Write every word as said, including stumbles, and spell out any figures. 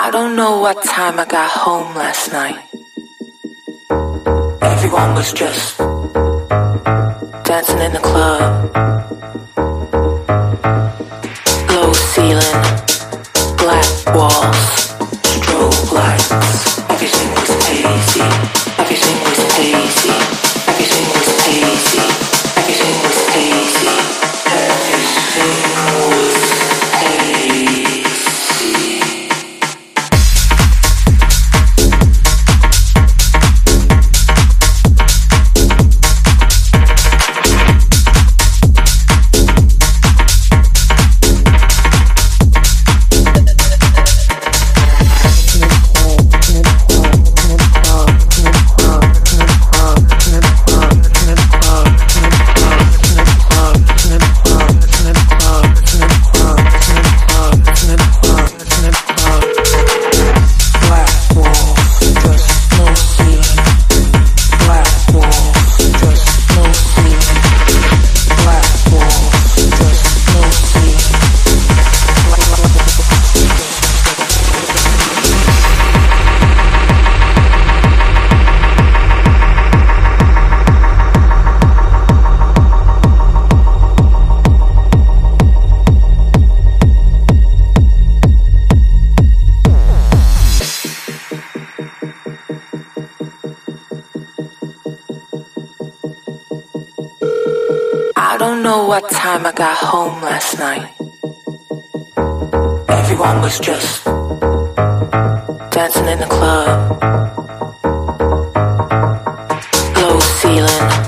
I don't know what time I got home last night. Everyone was just dancing in the club. Low ceiling, black walls, strobe lights. Everything was hazy, everything was hazy, everything was hazy, everything was hazy, everything was hazy. I don't know what time I got home last night. Everyone was just dancing in the club. Low ceiling,